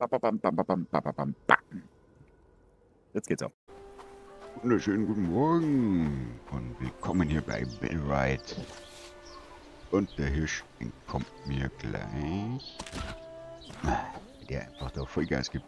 Jetzt geht's auch. Wunderschönen guten Morgen und willkommen hier bei Bellride. Und der Hirsch entkommt mir gleich. Der einfach da Vollgas gibt.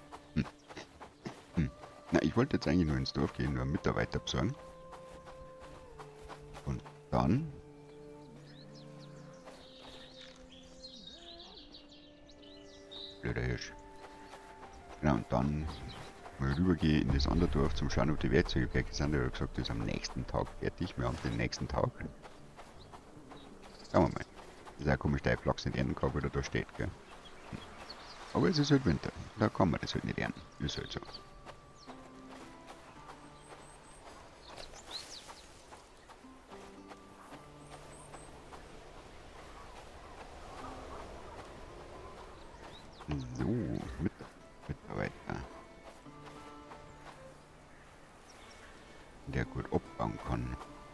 Na, ich wollte jetzt eigentlich nur ins Dorf gehen, nur einen Mitarbeiter besorgen. Und dann... Blöder Hirsch. Genau, und dann mal rübergehe in das andere Dorf zum Schauen, ob die Werkzeuge fertig sind. Er hat gesagt, das ist am nächsten Tag fertig. Wir haben den nächsten Tag. Schauen wir mal. Das ist auch komisch, der Flachs nicht ernten kann, weil er da steht, gell. Aber es ist halt Winter. Da kann man das halt nicht ernten. Ist halt so. So, Mitarbeiter. Der gut abbauen kann.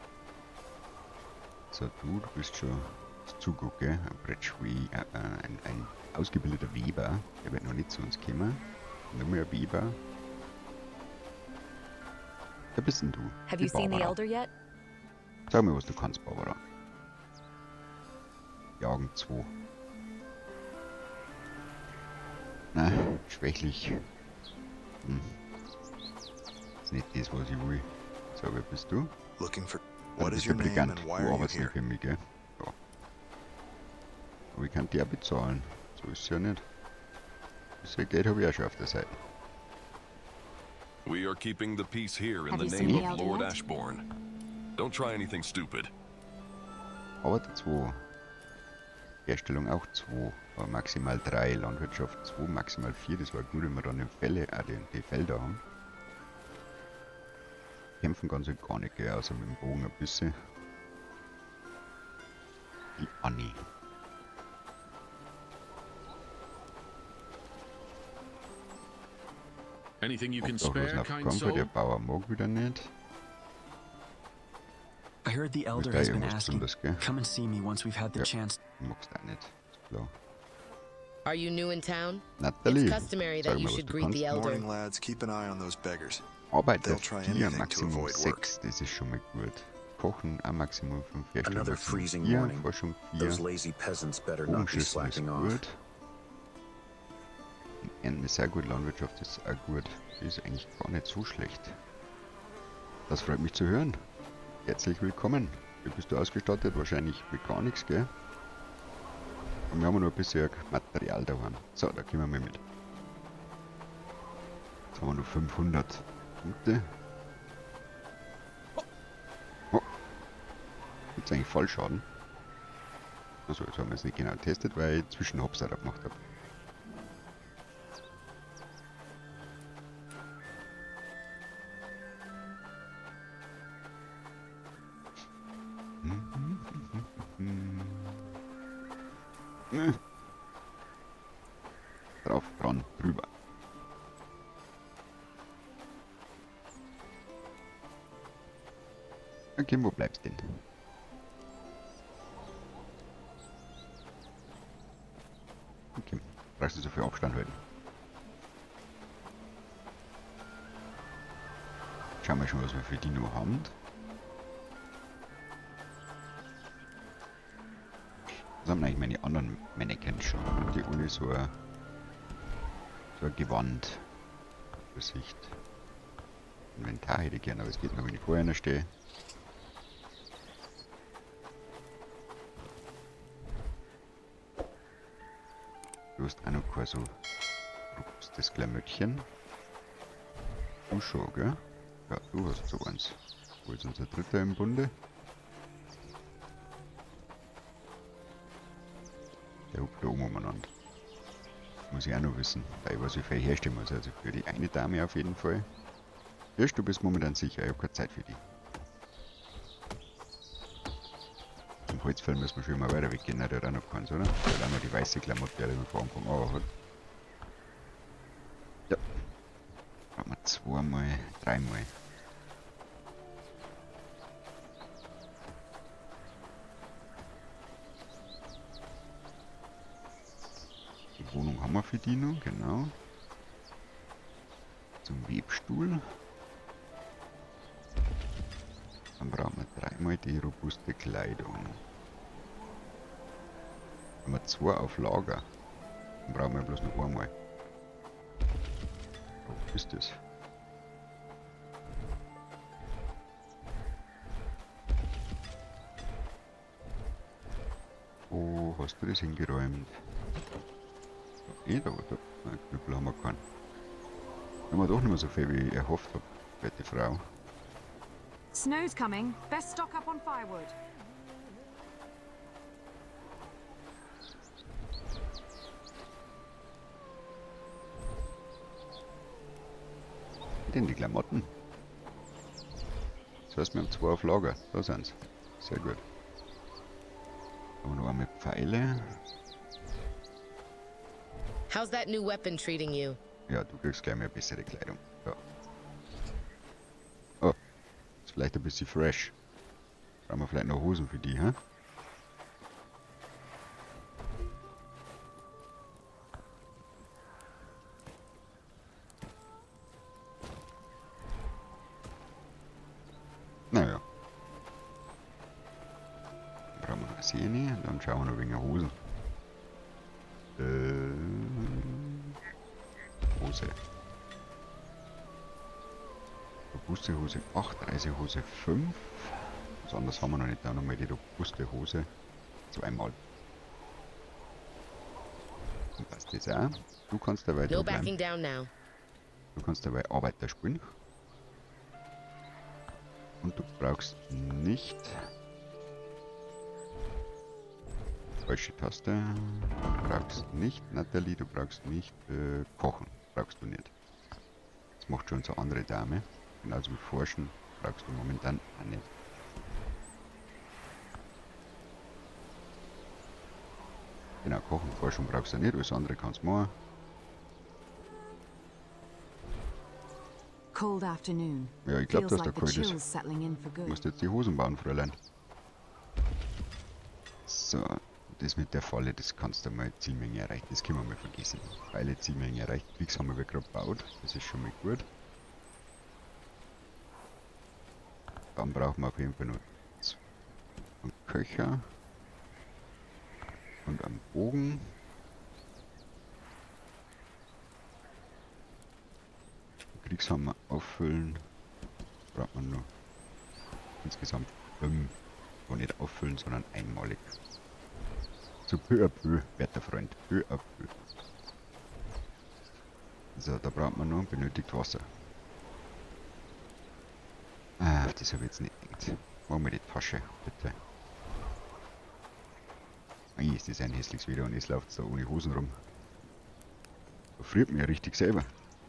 So, du bist schon das Zuguk, gell? Ein ausgebildeter Weber. Der wird noch nicht zu uns kommen. Nur mehr Weber. Wer bist denn du? Have you seen the Elder yet? Sag mir, was du kannst, Barbara. Jagen 2. Na, schwächlich. Ist nicht das, was ich will. So, wer bist du? Looking for Dann what bist is du your name bekannt. and Du why are you arbeitest nicht here? für mich, gell? Ja. Aber ich kann dir auch bezahlen. So ist es ja nicht. Das Geld habe ich auch schon auf der Seite. We are keeping the peace here in Have the you seen name the of Elder Lord yet? Ashbourne. Don't try anything stupid. Arbeiter 2. Herstellung auch 2. Aber maximal 3. Landwirtschaft 2, maximal 4. Das war gut, wenn wir dann die Felder haben. Kämpfen ganz halt gar nicht, gell, außer mit dem Bogen ein bisschen. Die Annie. Anything you can Obdachlosen spare, auf kind Kampfer, der soul? Bauer mag wieder nicht. I heard the Du Elder bist da has been irgendwas asking, Besonderes, gell? come and see me once we've had the Ja. chance. Du magst auch nicht. Ist klar. Are you new in town? Natalie, It's customary sag that you mal, was should du greet kannst. the elder. Morning, lads. Keep an eye on those beggars. Arbeiter They'll try 4, anything to Maximum avoid 6. Das ist schon mal gut. Kochen auch Maximum 5. Herstellung Another Maximum freezing 4. morning. Forschung 4. Those lazy peasants better not be Bogenschützen ist slacking off. gut. Ernten ist sehr gut. Landwirtschaft ist auch gut. Die ist eigentlich gar nicht so schlecht. Das freut mich zu hören. Herzlich willkommen. Wie bist du ausgestattet? Wahrscheinlich mit gar nichts, gell? Und wir haben noch ein bisschen Material daheim. So, da gehen wir mal mit. Jetzt haben wir noch 500 Punkte. Oh. Gibt's eigentlich Fallschaden? Also, jetzt haben wir es nicht genau getestet, weil ich Zwischenhops da gemacht habe. Drauf, dran, drüber. Okay, wo bleibst du denn? Okay, brauchst du so viel Abstand halten. Schauen wir schon, was wir für die noch haben. Was haben eigentlich meine anderen Mannequins schon? Haben die ohne so ein Gewand? Übersicht. Inventar hätte ich gerne, aber es geht nur, wenn ich vorher einer stehe. Du hast auch noch kein so robustes Klamöttchen. Du schon, gell? Ja, du hast so eins. Wo ist unser dritter im Bunde? Der hupt da oben umeinander. Muss ich auch noch wissen, weil ich weiß, wie viel ich herstellen muss. Also für die eine Dame auf jeden Fall. Hirsch, du bist momentan sicher, ich habe keine Zeit für die. Zum Holzfällen müssen wir schon immer weiter weggehen, der hat auch noch keins, oder? Der hat auch noch die weiße Klamotte, die wir vor Anfang auch hat. Ja. Brauchen wir zweimal, dreimal. Die Wohnung haben wir für die noch, genau. Zum Webstuhl. Dann brauchen wir dreimal die robuste Kleidung. Haben wir 2 auf Lager. Dann brauchen wir bloß noch einmal. Wo ist das? Wo hast du das hingeräumt? Da, da. Nein, Knüppel haben wir keinen. Haben wir doch nicht mehr so viel, wie ich erhofft habe, werte Frau. Snow's coming. Best stock up on firewood. Denn die Klamotten? Das heißt, wir haben 2 auf Lager. Da sind sie. Sehr gut. Und noch einmal Pfeile. How's that new weapon treating you? Ja, du kriegst gleich mal bessere Kleidung. Ja. Oh, ist vielleicht ein bisschen fresh. Brauchen wir vielleicht noch Hosen für die, hä? Naja. Dann brauchen wir noch eine Sehne und dann schauen wir noch wegen Hosen. Hose. Robuste Hose 8, Reisehose 5. Was anderes haben wir noch nicht. Da nochmal die robuste Hose. 2-mal. Und passt das auch. Du kannst dabei No bleiben. backing down now. Du kannst dabei Arbeiter spielen. Und du brauchst nicht... Falsche Taste. Du brauchst nicht, Natalie, du brauchst nicht kochen. Brauchst du nicht. Das macht schon so eine andere Dame. Genauso wie Forschen brauchst du momentan auch nicht. Genau, Kochen, Forschung brauchst du nicht, alles andere kannst du machen. Cold afternoon. Ja, ich glaube, Feels dass der like the kalt ist. chill's settling in for Du good. musst jetzt die Hosen bauen, Fräulein. So, das mit der Falle, das kannst du mal Zielmenge erreichen. Das können wir mal vergessen. Pfeile Zielmenge erreicht. Kriegs haben wir gerade gebaut. Das ist schon mal gut. Dann brauchen wir auf jeden Fall noch einen Köcher. Und einen Bogen. Kriegshammer auffüllen. Braucht man nur insgesamt 5. Und nicht auffüllen, sondern einmalig. So peu à peu, werter Freund. Peu à peu. So, da braucht man noch benötigt Wasser. Ah, das habe ich jetzt nicht gedacht. Machen wir die Tasche, bitte. Ei, ist das ein hässliches Video und jetzt läuft es da ohne Hosen rum. Da friert mir richtig selber.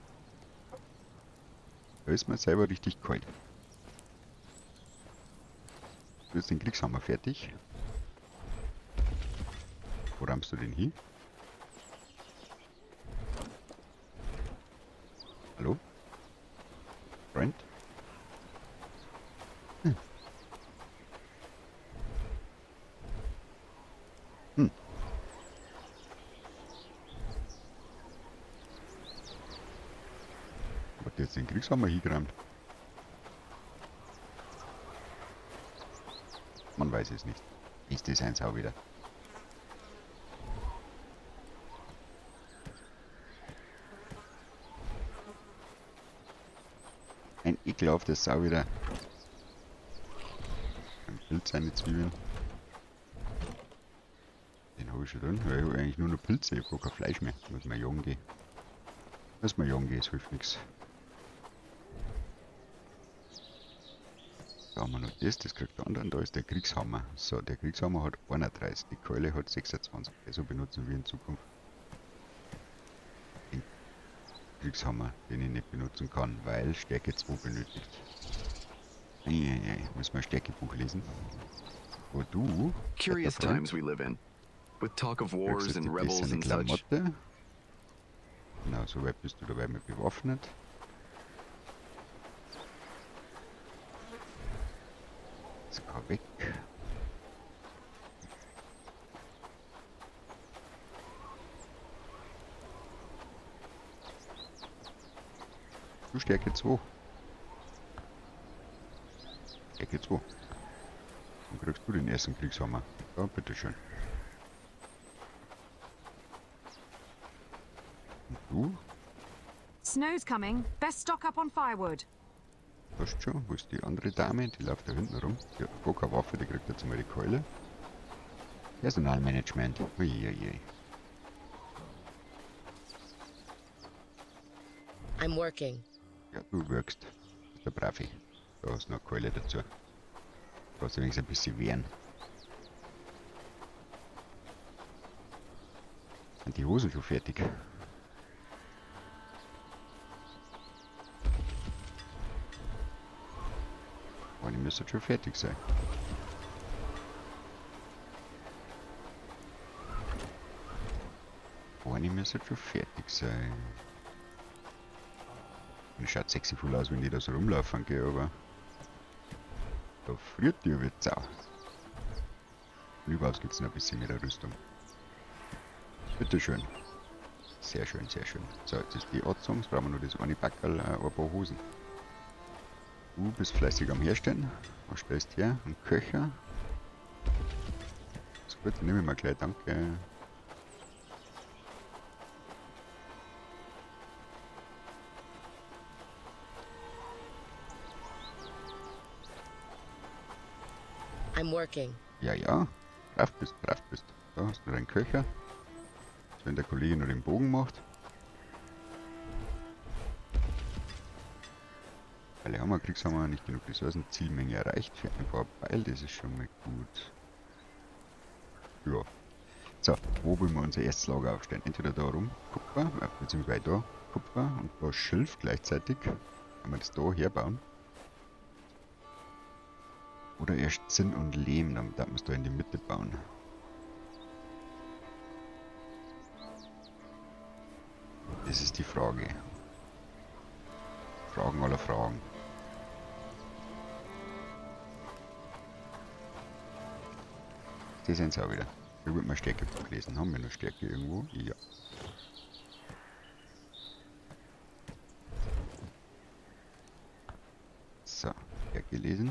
Da ist mir selber richtig kalt. Du hast den Kriegshammer fertig. Wo rammst du den hin? Hallo? Freund? Hat jetzt den Kriegshammer hingerammt? Man weiß es nicht. Ist das eins auch wieder? Ein ekelhaftes Sau wieder. Ein Pilz, seine Zwiebeln. Den habe ich schon drin. Ja, ich habe eigentlich nur noch Pilze, ich habe gar kein Fleisch mehr. Muss mal jagen gehen. Muss mal jagen gehen, es hilft nichts. Da haben wir noch das kriegt der andere. Da ist der Kriegshammer. So, der Kriegshammer hat 31, die Keule hat 26. Also benutzen wir in Zukunft den Kriegshammer, den ich nicht benutzen kann, weil Stärke 2 benötigt. Muss mal Stärkebuch lesen. Wo du, Curious alter Freund, times we live in, with talk of kriegst wars jetzt and die rebels bessere and such. Klamotte. Genau, soweit bist du dabei mit bewaffnet. Das kann weg. du Stärke 2? Stärke 2. Dann kriegst du den ersten Kriegshammer. Ja, bitteschön. Und du? Snow's coming. Best stock up on firewood. Passt schon. Wo ist die andere Dame? Die läuft da hinten rum. Die hat gar keine Waffe, die kriegt jetzt mal die Keule. Personalmanagement. Uiuiui. I'm working. Ja, du wirkst. Du bist der Bravi. Da hast du noch eine Keule dazu. Du brauchst wenigstens ein bisschen wehren. Sind die Hosen schon fertig? Aber die müssen schon fertig sein. Die müssen schon fertig sein. Und schaut sexy voll aus, wenn die da so rumlaufen, gell, aber da friert die wie Sau. Und überhaupt gibt es noch ein bisschen mehr Rüstung. Bitteschön. Sehr schön, sehr schön. So, jetzt ist die Ortsung, jetzt brauchen wir nur das eine Backerl, ein paar Hosen. Du bist fleißig am Herstellen. Was stellst du her? Ein Köcher. Ist gut, nehme ich mal gleich, danke. I'm working. Ja, ja. Brav bist, brav bist. Da hast du deinen Köcher. So, wenn der Kollege noch den Bogen macht. Weil haben wir Kriegshammer nicht genug Ressourcen. Zielmenge erreicht für ein paar Beil, das ist schon mal gut. Ja. So, wo wollen wir unser erstes Lager aufstellen? Entweder da rum, Kupfer, beziehungsweise da Kupfer und da Schilf gleichzeitig. Kann man das da herbauen. Oder erst Zinn und Lehm, dann darf man es da in die Mitte bauen. Das ist die Frage. Fragen aller Fragen. Das sind sie auch wieder. Da wird man Stärke gelesen. Haben wir noch Stärke irgendwo? Ja. So, Stärke lesen.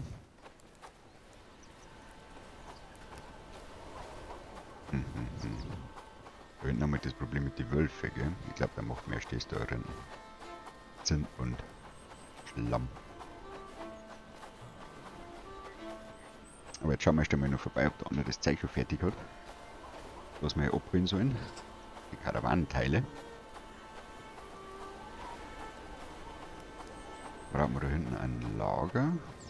Da hinten haben wir das Problem mit den Wölfen, gell? Ich glaube, da macht mehr Stehst da drin. Zinn und Schlamm. Aber jetzt schauen wir erst einmal noch vorbei, ob der andere das Zeug schon fertig hat. Was wir hier abholen sollen. Die Karawanenteile. Brauchen wir da hinten ein Lager.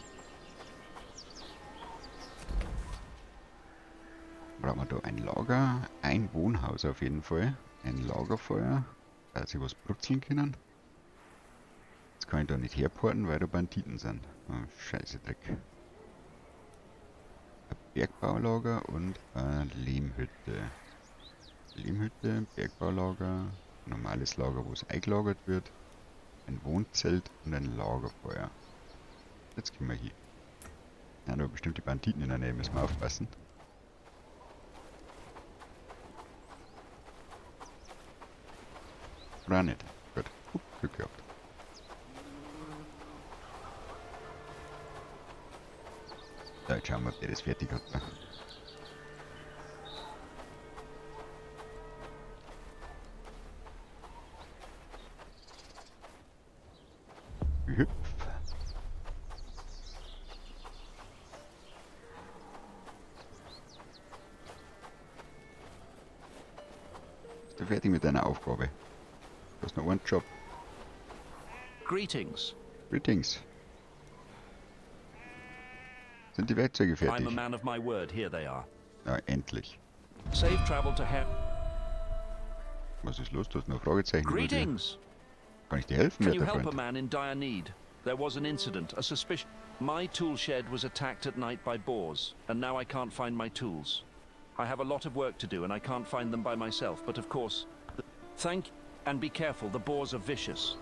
Brauchen wir da ein Lager, ein Wohnhaus auf jeden Fall, ein Lagerfeuer, dass sie was brutzeln können. Jetzt kann ich da nicht herporten, weil da Banditen sind. Oh, scheiße Dreck. Ein Bergbaulager und eine Lehmhütte. Lehmhütte, Bergbaulager, normales Lager, wo es eingelagert wird, ein Wohnzelt und ein Lagerfeuer. Jetzt gehen wir hier. Ja, da haben bestimmt die Banditen in der Nähe, müssen wir aufpassen. Oder nicht? Gut. Glück gehabt. So, jetzt schauen wir, ob der das fertig hat. Hüpf. Bist du fertig mit deiner Aufgabe? Du hast noch einen Job. Greetings. Greetings. Sind die Werkzeuge I'm fertig? a man of my word. Here they are. Ja, endlich. Safe travel to Was ist los? Du hast noch Fragezeichen. über dir. Greetings. Kann ich dir helfen, Can you werter help a Freund? man in dire need? There was an incident, a suspicion. My tool shed was attacked at night by boars, and now I can't find my tools. I have a lot of work to do, and I can't find them by myself. But of course, thank and be careful. The boars are vicious.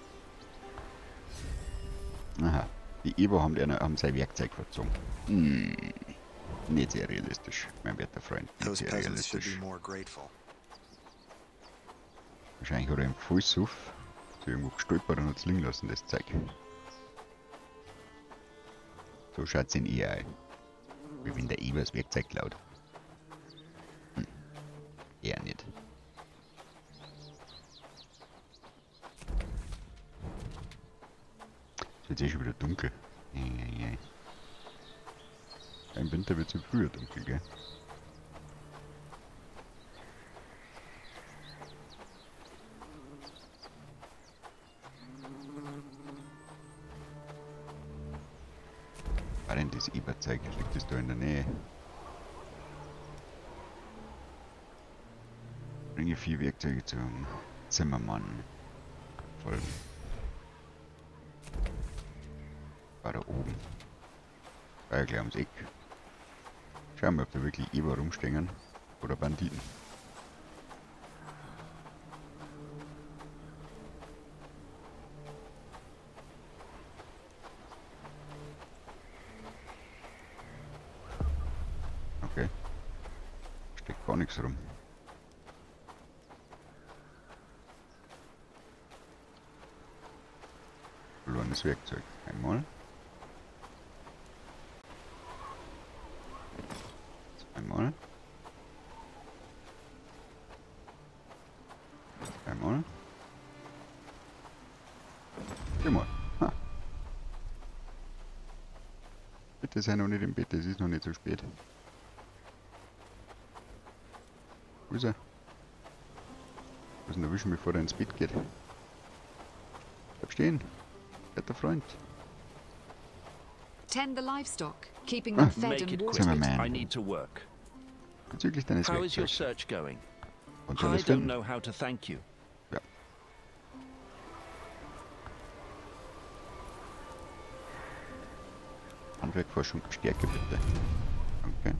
Aha. Die Eber haben sein Werkzeug verzogen. Nicht sehr realistisch, mein werter Freund. Nicht Those sehr peasants should be realistisch. more grateful. Wahrscheinlich hat er im Vollsuff irgendwo gestolpert und hat's liegen lassen, das Zeug. So schaut's in ihr ein. Wie wenn der Eber das Werkzeug klaut. Eher nicht. Es wird eh schon wieder dunkel. Ja. Im Winter wird es früher dunkel, gell? War denn das Eberzeug? Liegt das da in der Nähe? Bringe 4 Werkzeuge zum Zimmermann. Folgen. War da oben. War ja gleich ums Eck. Schauen wir, ob da wirklich Eber rumstehen oder Banditen. Okay. Steckt gar nichts rum. Verlorenes Werkzeug. Einmal. Zweimal. Dreimal. Viermal. Ha. Bitte sei noch nicht im Bett, es ist noch nicht so spät. Wo ist er? Muss ihn erwischen, bevor er ins Bett geht. Bleib stehen. Der Freund. Tend the livestock, keeping them fed Make and it watered. quick. Zimmerman. I need to work. Bezüglich deines How is your Werkzeugs. search going? Und I alles don't finden? know how to thank you. Ja. Handwerkforschung, Stärke bitte. Danke.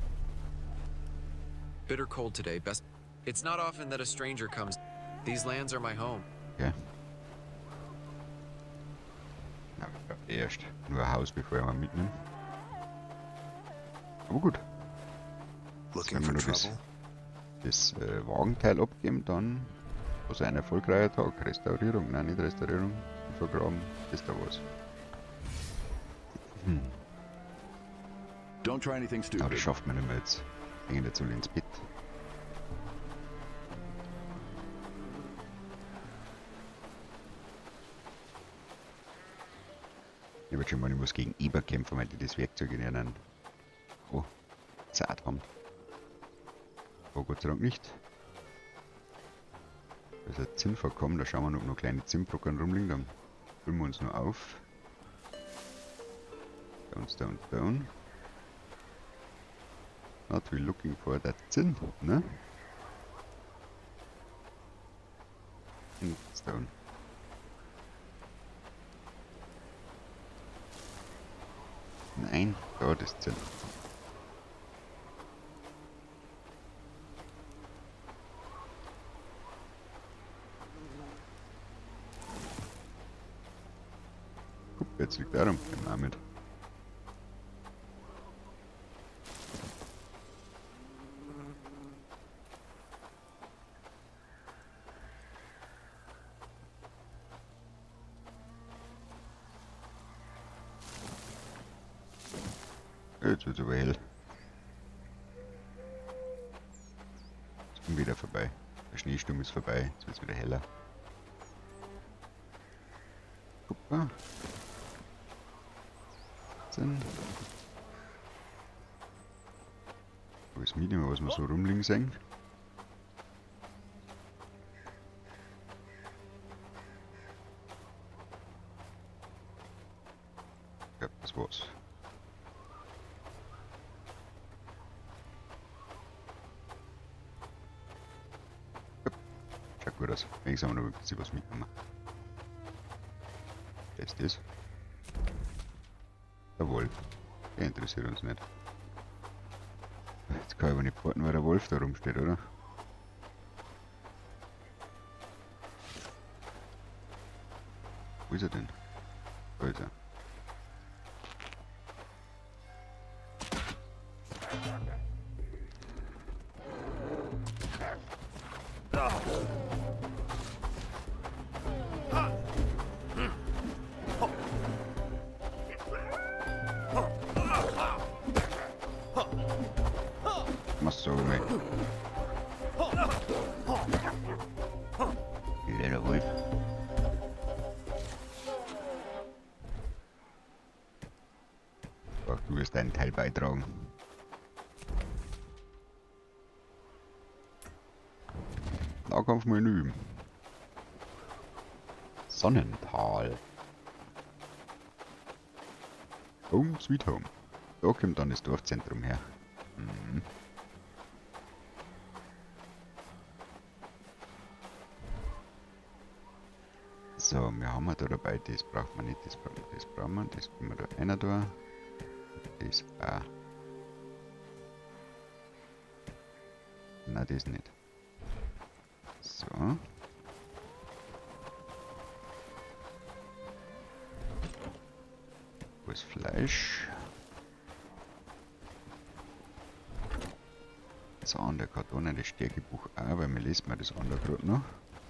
Bitter cold today. Best. It's not often that a stranger comes. These lands are my home. Ja. Na, erst nur ein Haus, bevor ich mal mitnehme. Aber gut. Looking Wenn for wir nur trouble? das Wagenteil abgeben, dann was ein erfolgreicher Tag. Restaurierung, nein, nicht Restaurierung. Vergraben, ist da was. Don't try anything Aber das stupid. schafft man nicht mehr jetzt. Gehen jetzt alle ins Bett. Ich würde schon mal, ich muss gegen Eber kämpfen, weil die das Werkzeug in ihren Zart haben. Aber Gott sei Dank nicht. Da ist ein Zinn vorkommen, da schauen wir, ob noch kleine Zinnbrocken rumliegen, dann füllen wir uns nur auf. Down, down. Not we looking for that Zinn, ne? It's down. Nein, da das Zinn. Guck, jetzt liegt er rum, nehmen wir mit. Jetzt wird es aber hell. Jetzt bin wieder vorbei. Der Schneesturm ist vorbei. Jetzt wird es wieder heller. Guck mal. Wo ist Minimum, was wir so rumliegen sehen? Ja, das war's. Schaut gut aus. Wenigstens haben wir noch ein bisschen was mitgenommen. Wer ist das? Der Wolf. Der interessiert uns nicht. Jetzt kann ich aber nicht warten, weil der Wolf da rumsteht, oder? Wo ist er denn? Da ist er. Jawohl. Ach, du wirst deinen Teil beitragen. Nahkampfmenü. Sonnental. Home Sweet Home. Da kommt dann das Dorfzentrum her. Mhm. So, wir haben da dabei, das braucht man nicht, das brauchen wir, das brauchen wir, das können wir da einer da. Das auch. Nein, das nicht. So. Wo ist Fleisch? So, an der Karton das Stärkebuch auch, weil wir lesen mal das andere gerade noch.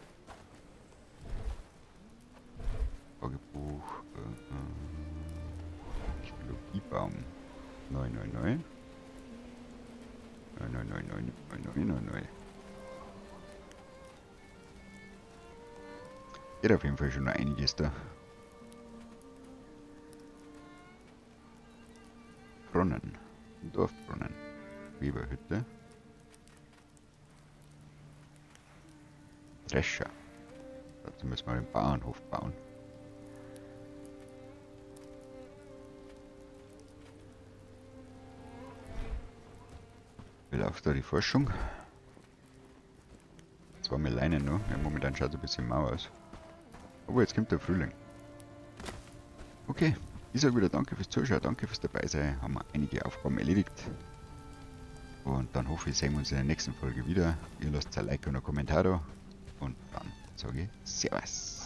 Tagebuch, Technologiebaum 999 999. Geht auf jeden Fall schon noch einiges da. Brunnen, Dorfbrunnen, Weberhütte, Drescher. Dazu müssen wir den Bauernhof bauen. Wie läuft da die Forschung? Zwar mit Leinen noch, ja, momentan schaut es ein bisschen mau aus. Aber jetzt kommt der Frühling. Okay, ich sage wieder danke fürs Zuschauen, danke fürs Dabeisein. Haben wir einige Aufgaben erledigt. Und dann hoffe ich, sehen wir uns in der nächsten Folge wieder. Ihr lasst ein Like und einen Kommentar da. Und dann sage ich Servus.